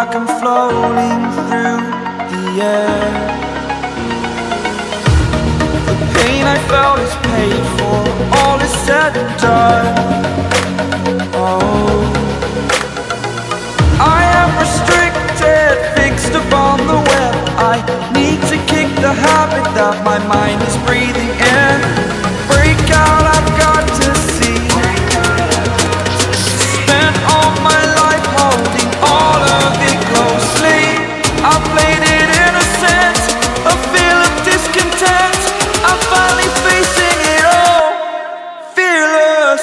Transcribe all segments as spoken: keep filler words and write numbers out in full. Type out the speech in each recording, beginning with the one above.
like I'm floating through the air. The pain I felt is paid for, all is said and done. Oh, I am restricted, fixed upon the web. I need to kick the habit that my mind is breathing in. Break out, I've got to see. Spent all my life holding all of it closely. I played it innocent, a feel of discontent. I'm finally facing it all, fearless.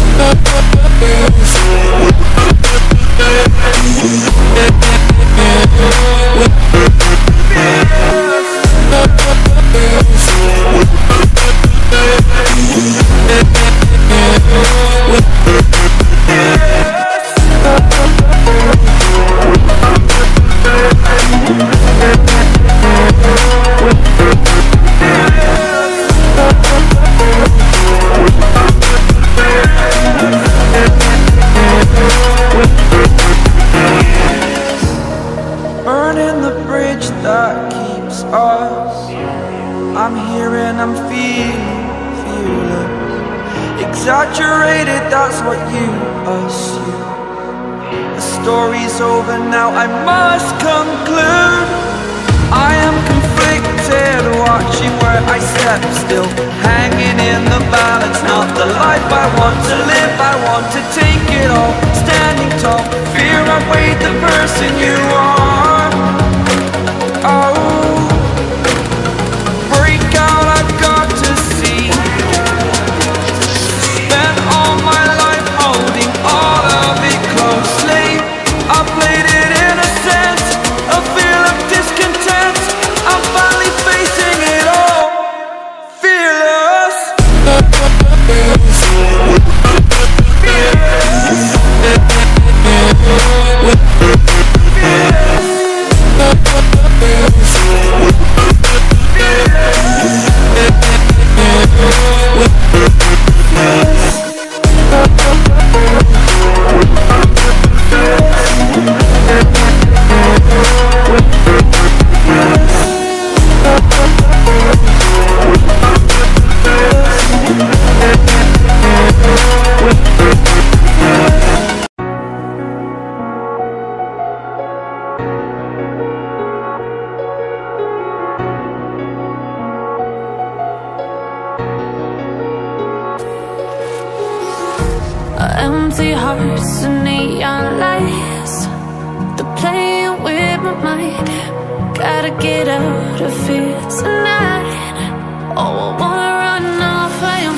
Burning the bridge that keeps us. I'm here and I'm feeling fearless. Exaggerated, that's what you assume. The story's over now, I must conclude. I am conflicted, watching where I step still, hanging in the balance. Not the life I want to live, I want to take it all. Standing tall, fear outweighed the person you are. Oh, break out, I've got to see. Spent all my life holding all of it closely. I played it innocent, a feel of discontent. I'm finally facing it all, fearless. Empty hearts and neon lights, they're playing with my mind. Gotta get out of here tonight. Oh, I wanna run off and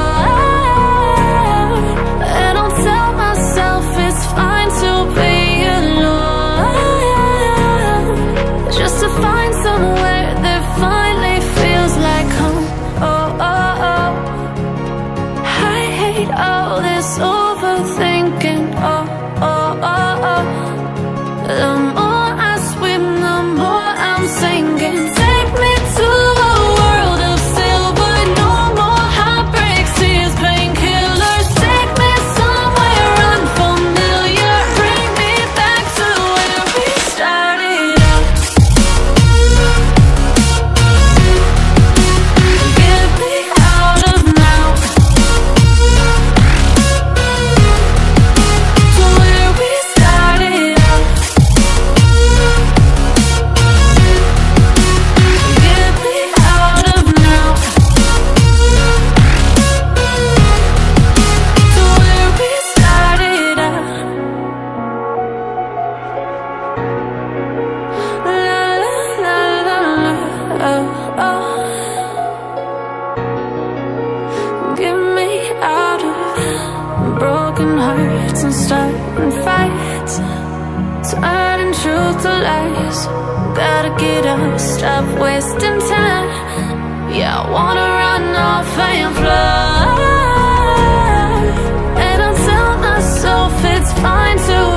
fly, and I'll tell myself it's fine to be alone, just to find somewhere that finally feels like home. Oh, oh, oh. I hate all this overthinking. Oh, oh, oh, oh. The more I swim, the more I'm sinking. Take me to a world of silver. No more heartbreaks, tears, painkillers. Take me somewhere unfamiliar. Bring me back to where we started out. Get me out of now, to where we started out. Get me out of now, to where we started out. La la la la la, oh, oh. Get me out of broken hearts and starting fights, turning truth to lies. Gotta get up, stop wasting time. Yeah, I wanna run off and fly, and I'll tell myself it's fine to